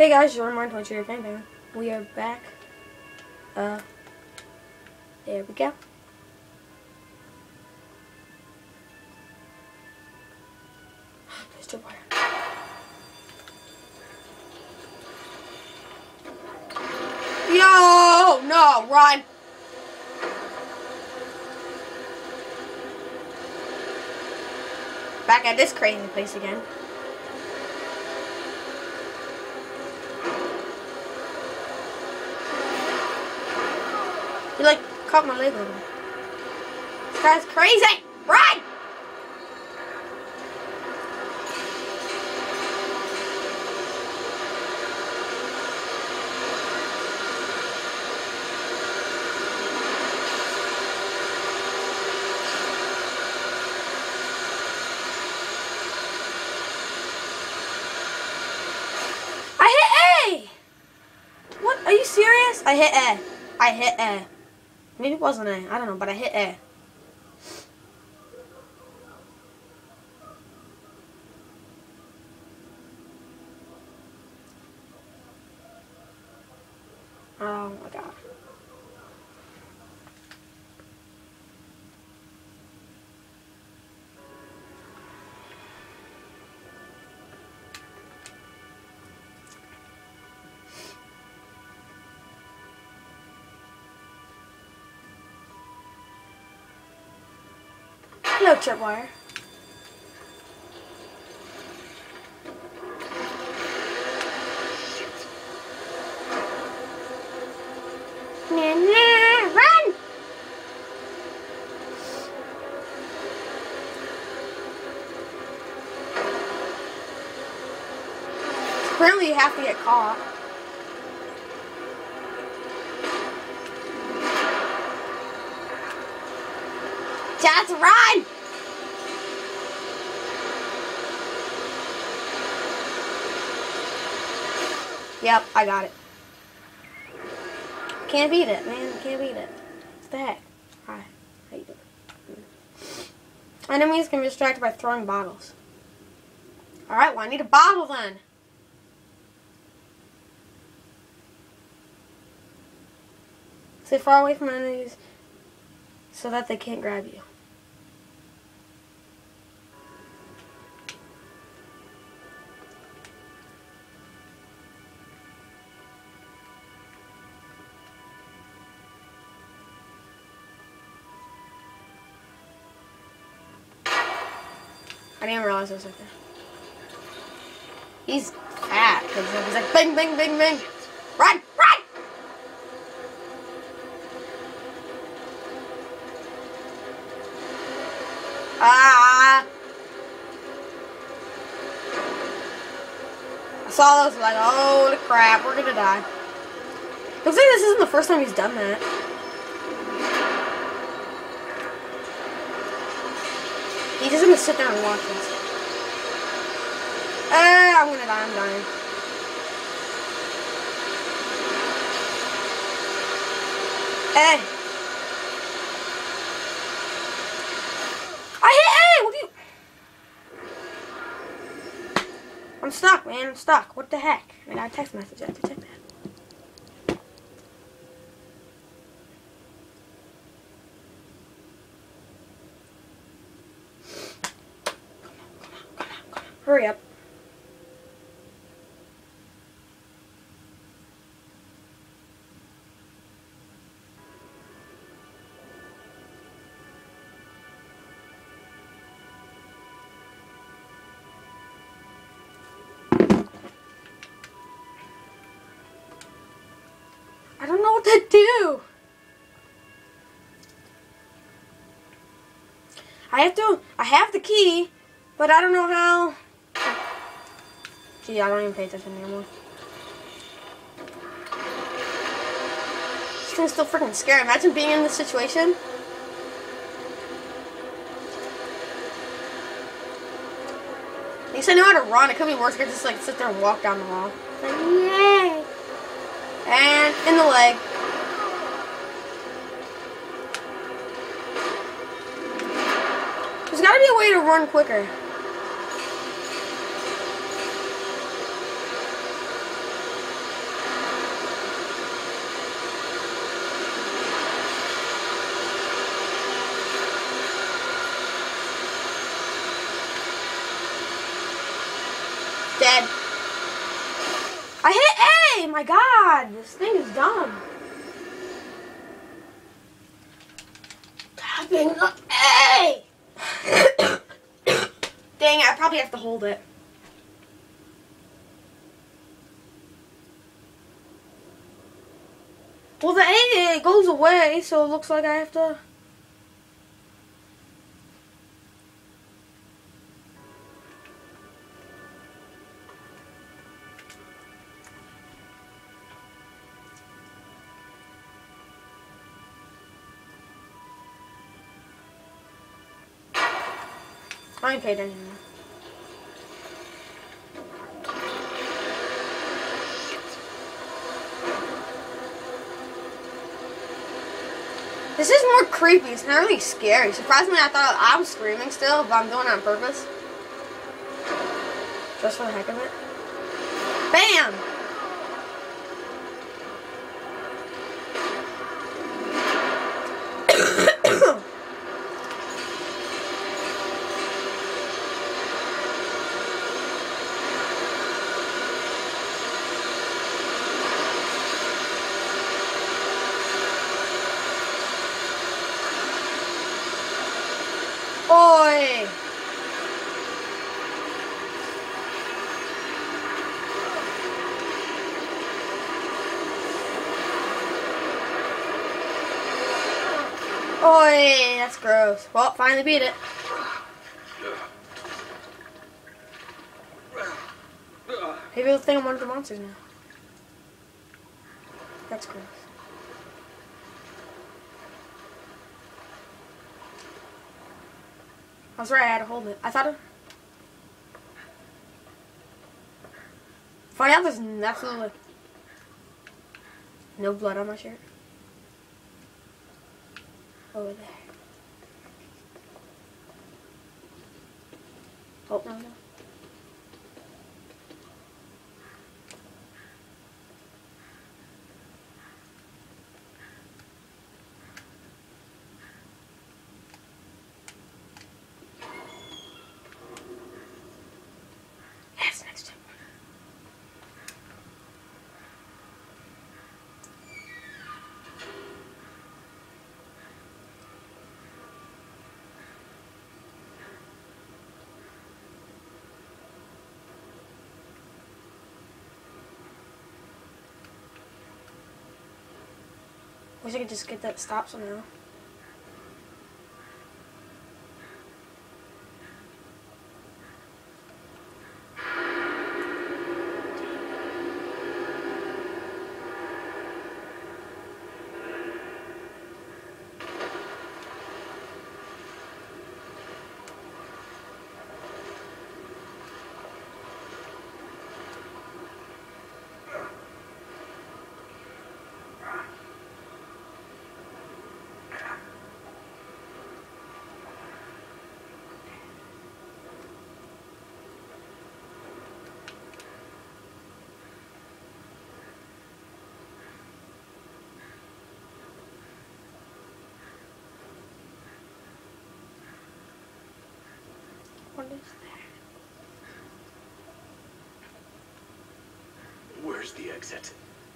Hey guys, Jordan Martin, 22 year fan. We are back. There we go. Mr. Water. Yo, no, run. Back at this crazy place again. You like caught my leg over. This guy's crazy! Run! I hit A! What? Are you serious? I hit A. I hit A. Maybe it wasn't A. I don't know, but I hit A. Oh my god. Hello, tripwire. Run! Apparently you have to get caught. Just run! Yep, I got it. Can't beat it, man. Can't beat it. What the heck? Hi. How you doing? Enemies can be distracted by throwing bottles. Alright, well I need a bottle then. Stay far away from enemies so that they can't grab you. I didn't realize it was like that. He's fat because he's like bing, bing, bing, bing. Run, run! Ah! I saw those like, holy crap, we're gonna die. Looks like this isn't the first time he's done that. He's just gonna sit down and watch this. I'm gonna die, I'm dying. Hey! I hit A! What do you... I'm stuck, man, I'm stuck. What the heck? I got a text message, I have to check that. Hurry up. I don't know what to do. I have the key, but I don't know how. Gee, I don't even pay attention anymore. This thing's still freaking scary. Imagine being in this situation. At least I know how to run. It could be worse if I just like sit there and walk down the hall. Like, yay! And in the leg. There's gotta be a way to run quicker. I hit A! My God, this thing is dumb. Tapping the A! Dang it, I probably have to hold it. Well, the A goes away, so it looks like I have to... I ain't paid anymore. This is more creepy. It's not really scary. Surprisingly, I thought I was screaming still, but I'm doing it on purpose. Just for the heck of it. Bam! Oi! Oi! That's gross. Well, finally beat it. Maybe they'll think I'm one of the monsters now. That's gross. I was right, I had to hold it. I thought it... Find out there's absolutely no blood on my shirt. Over there. Oh, no, no. Yes, next time. Wish I could just get that stop somehow. What is that? Where's the exit?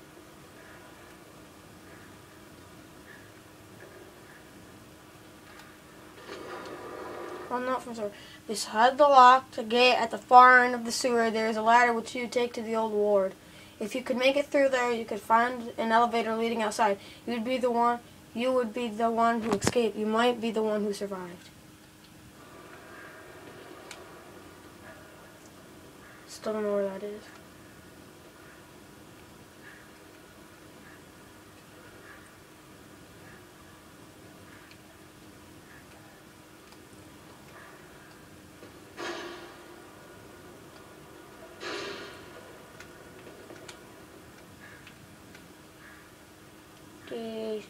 Well, not from sewer. Beside the locked gate at the far end of the sewer, there is a ladder which you take to the old ward. If you could make it through there, you could find an elevator leading outside. You would be the one who escaped. You might be the one who survived. Still don't know where that is. Jesus.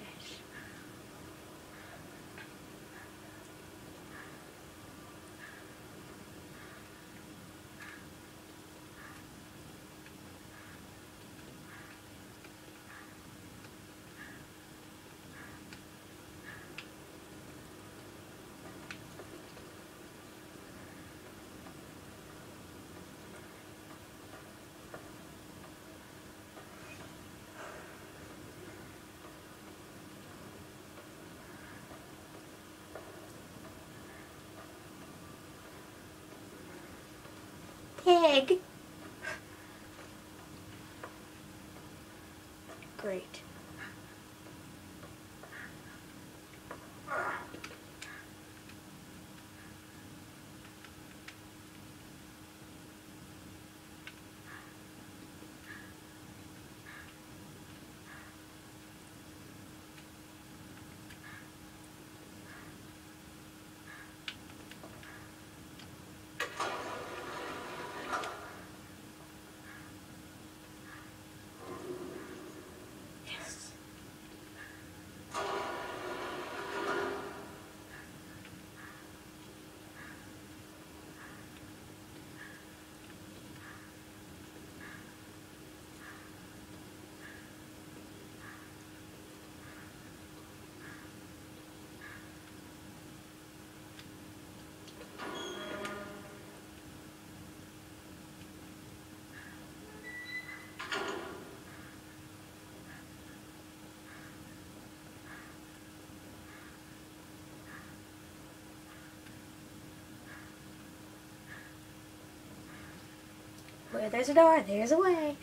pig. Great. Where there's a door, there's a way.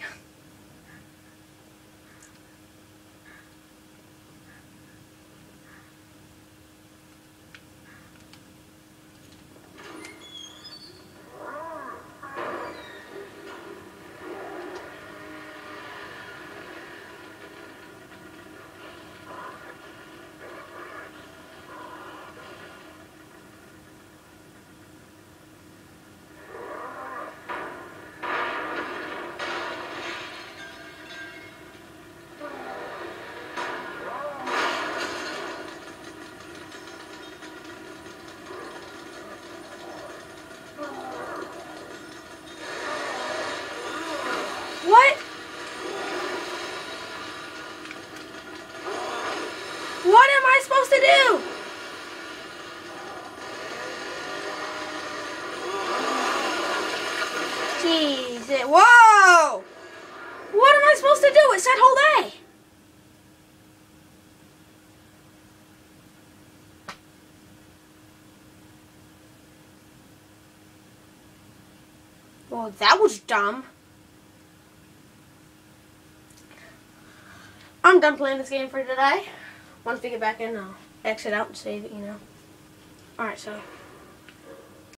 What? What am I supposed to do? Jeez, whoa! What am I supposed to do? It said hold A. Well, that was dumb. I'm done playing this game for today. Once we get back in, I'll exit out and save it, you know. Alright, so